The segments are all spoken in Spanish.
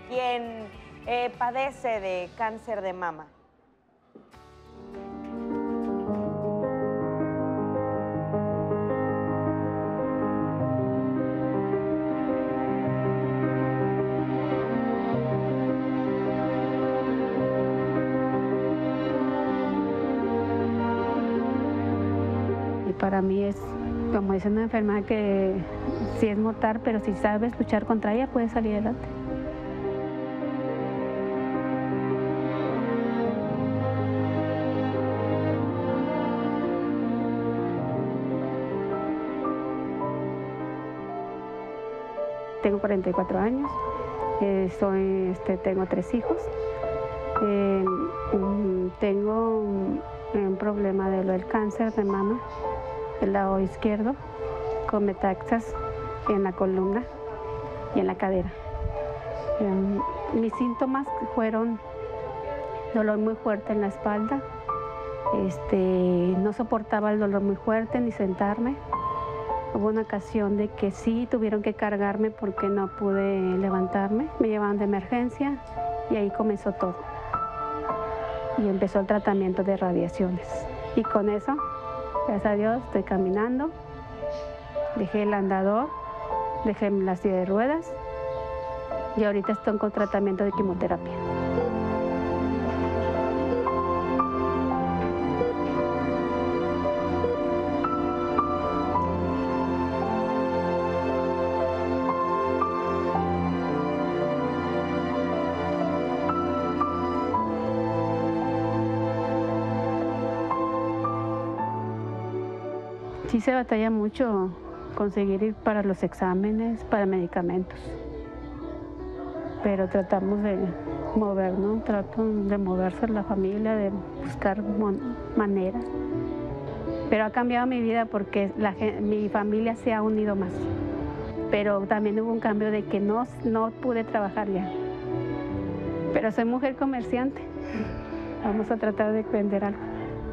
quien padece de cáncer de mama. Y para mí es, como dice, una enfermedad que sí es mortal, pero si sabes luchar contra ella, puedes salir adelante. Tengo 44 años, tengo 3 hijos. Tengo un problema de lo del cáncer de mama del lado izquierdo, con metástasis en la columna y en la cadera. Mis síntomas fueron dolor muy fuerte en la espalda, no soportaba el dolor muy fuerte ni sentarme. Hubo una ocasión de que sí tuvieron que cargarme porque no pude levantarme, me llevaban de emergencia y ahí comenzó todo. Y empezó el tratamiento de radiaciones. Y con eso, gracias a Dios, estoy caminando, dejé el andador, dejé la silla de ruedas y ahorita estoy con tratamiento de quimioterapia. Sí se batalla mucho conseguir ir para los exámenes, para medicamentos, pero tratamos de movernos, trato de moverse la familia, de buscar maneras. Pero ha cambiado mi vida porque mi familia se ha unido más, pero también hubo un cambio de que no pude trabajar ya. Pero soy mujer comerciante, vamos a tratar de vender algo.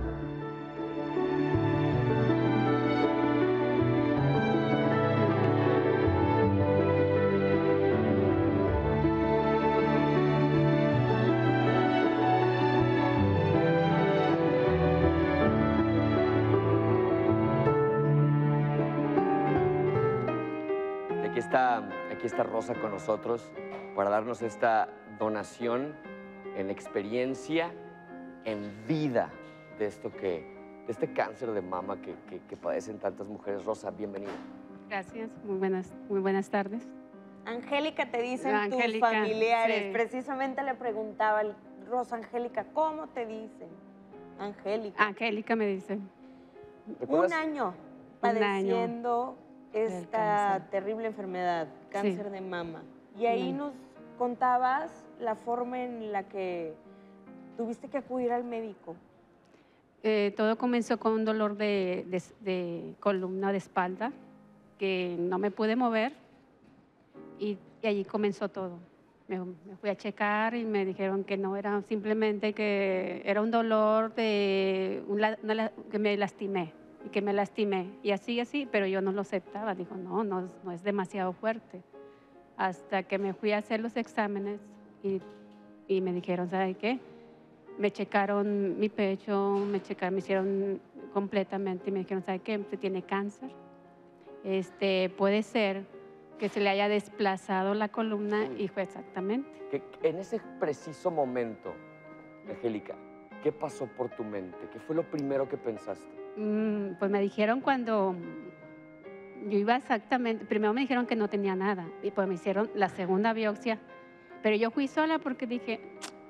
Aquí está Rosa con nosotros para darnos esta donación en experiencia, en vida de este cáncer de mama que padecen tantas mujeres. Rosa, bienvenida. Gracias, muy buenas tardes. Angélica, te dicen Angélica, tus familiares. sí. Precisamente le preguntaba, Rosa Angélica, ¿cómo te dicen? Angélica. Angélica me dice. Un año padeciendo esta terrible enfermedad, cáncer de mama. Y ahí nos contabas la forma en la que tuviste que acudir al médico. Todo comenzó con un dolor de columna, de espalda, que no me pude mover y allí comenzó todo. Me fui a checar y me dijeron que no, era simplemente que era un dolor que me lastimé. Y así, pero yo no lo aceptaba. Digo, no es demasiado fuerte. Hasta que me fui a hacer los exámenes y me dijeron, ¿sabe qué? Me checaron mi pecho, me hicieron completamente y me dijeron, ¿sabe qué? Usted tiene cáncer. Puede ser que se le haya desplazado la columna y fue exactamente. En ese preciso momento, Angélica, ¿qué pasó por tu mente? ¿Qué fue lo primero que pensaste? Pues me dijeron cuando yo iba exactamente, primero me dijeron que no tenía nada y pues me hicieron la segunda biopsia, pero yo fui sola porque dije,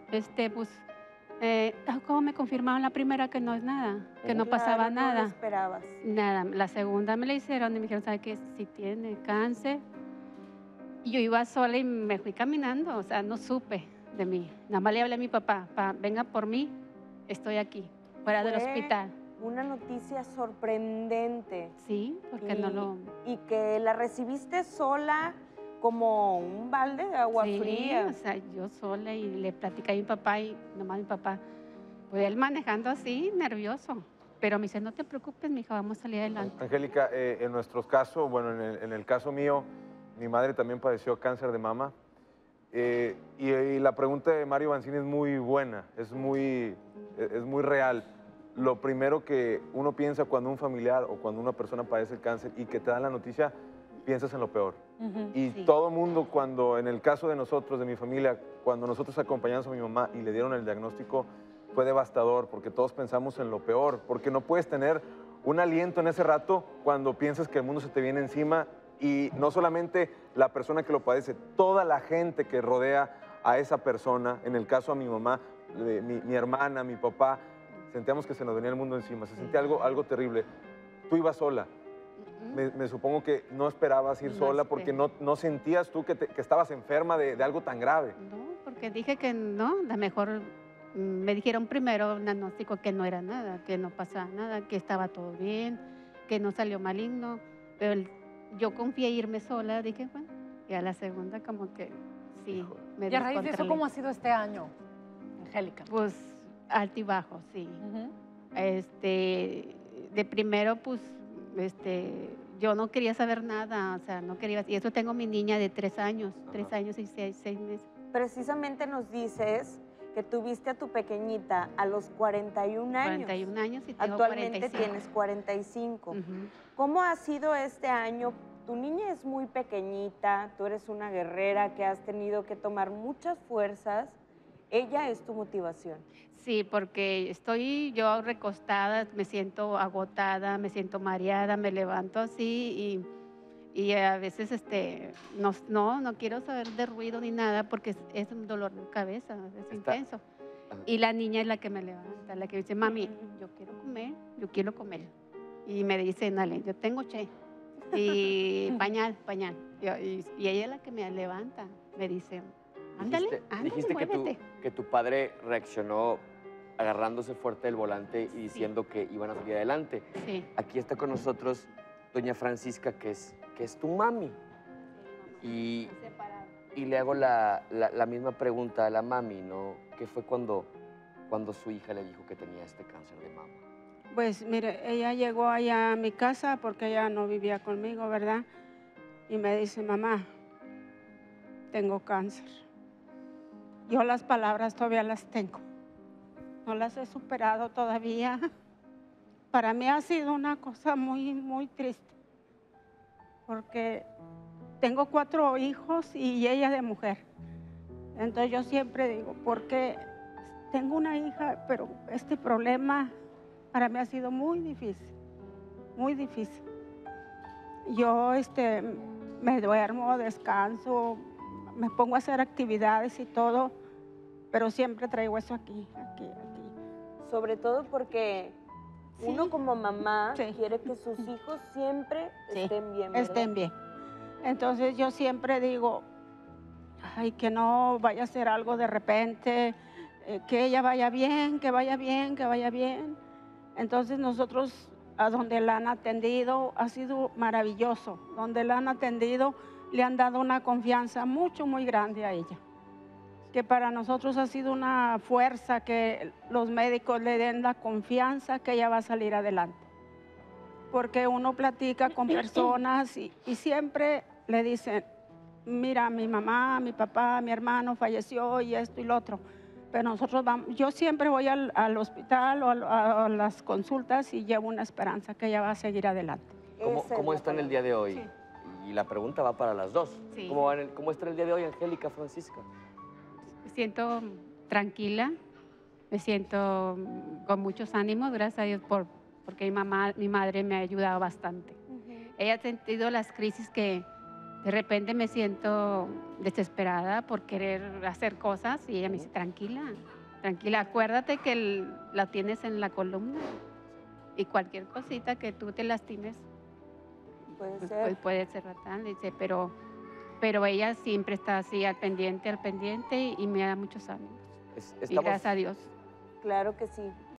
¿cómo me confirmaron la primera que no es nada? Que no pasaba nada. No lo esperabas. Nada, la segunda me la hicieron y me dijeron, ¿sabe qué? Si tiene cáncer. Y yo iba sola y me fui caminando, o sea, no supe de mí. Nada más le hablé a mi papá, venga por mí, estoy aquí, fuera del hospital. Una noticia sorprendente. Sí, porque Y que la recibiste sola como un balde de agua fría. O sea, yo sola y le platicé a mi papá y nomás mi papá, pues él manejando así, nervioso. Pero me dice, no te preocupes, mija, vamos a salir adelante. Angélica, en nuestros casos, bueno, en el caso mío, mi madre también padeció cáncer de mama Y la pregunta de Mario Banzini es muy buena, es muy real. Lo primero que uno piensa cuando un familiar o cuando una persona padece el cáncer y que te dan la noticia, piensas en lo peor. Y Sí. todo mundo, cuando, en el caso de nosotros, de mi familia, cuando nosotros acompañamos a mi mamá y le dieron el diagnóstico, fue devastador, porque todos pensamos en lo peor, porque no puedes tener un aliento en ese rato cuando piensas que el mundo se te viene encima, y no solamente la persona que lo padece, toda la gente que rodea a esa persona, en el caso a mi mamá, mi hermana, mi papá, sentíamos que se nos venía el mundo encima, se sentía algo terrible. Tú ibas sola. Me supongo que no esperabas ir sola porque no sentías tú que estabas enferma de algo tan grave. No, porque dije que no, a lo mejor me dijeron primero un diagnóstico que no era nada, que no pasaba nada, que estaba todo bien, que no salió maligno, pero yo confié irme sola, dije, bueno, y a la segunda como que sí, Híjole. me Y a raíz de eso, descontrolé. ¿cómo ha sido este año, Angélica? Pues alto y bajo, sí. Ujú. De primero, pues, yo no quería saber nada, o sea, no quería, y eso tengo mi niña de 3 años, 3 años y 6 meses. Precisamente nos dices que tuviste a tu pequeñita a los 41 años. 41 años y tengo Actualmente 45. tienes 45. Ujú. ¿Cómo ha sido este año? Tu niña es muy pequeñita, tú eres una guerrera que has tenido que tomar muchas fuerzas. Ella es tu motivación. Sí, porque estoy yo recostada, me siento agotada, me siento mareada, me levanto así y a veces no quiero saber de ruido ni nada porque es un dolor de cabeza, es intenso. Y la niña es la que me levanta, la que dice, mami, yo quiero comer. Y me dice, dale, yo tengo che. Y pañal. Y ella es la que me levanta, me dice, ándale, Dijiste muévete. que tu padre reaccionó agarrándose fuerte del volante y diciendo que iban a salir adelante. Sí. Aquí está con nosotros doña Francisca, que es tu mami. Y le hago la misma pregunta a la mami, ¿no? ¿Qué fue cuando su hija le dijo que tenía este cáncer de mama? Pues mire, ella llegó allá a mi casa porque ella no vivía conmigo, ¿verdad? Y me dice, mamá, tengo cáncer. Yo las palabras todavía las tengo. No las he superado todavía. Para mí ha sido una cosa muy, muy triste. Porque tengo 4 hijos y ella de mujer. Entonces yo siempre digo, porque tengo una hija, pero este problema para mí ha sido muy difícil, muy difícil. Yo me duermo, descanso, me pongo a hacer actividades y todo, pero siempre traigo eso aquí. Sobre todo porque Sí. uno como mamá Sí. quiere que sus hijos siempre Sí, estén bien, ¿verdad? estén bien. Entonces yo siempre digo, ay, que no vaya a ser algo de repente, que ella vaya bien, que vaya bien, que vaya bien. Entonces nosotros, a donde la han atendido, ha sido maravilloso. Donde la han atendido, le han dado una confianza muy grande a ella. Que para nosotros ha sido una fuerza que los médicos le den la confianza que ella va a salir adelante. Porque uno platica con personas y siempre le dicen, mira, mi mamá, mi papá, mi hermano falleció y esto y lo otro. Pero nosotros vamos, yo siempre voy al hospital o a las consultas y llevo una esperanza que ella va a seguir adelante. ¿Cómo están el día de hoy? Sí. Y la pregunta va para las dos. Sí. ¿Cómo está el día de hoy, Angélica, Francisca? Me siento tranquila, me siento con muchos ánimos, gracias a Dios, porque mi madre me ha ayudado bastante. Ella ha sentido las crisis que de repente me siento desesperada por querer hacer cosas y ella me dice, tranquila, acuérdate que la tienes en la columna y cualquier cosita que tú te lastimes, Puede pues, ser. puede ser fatal, dice, pero ella siempre está así al pendiente y me da muchos ánimos. Y Estamos, gracias a Dios. Claro que sí.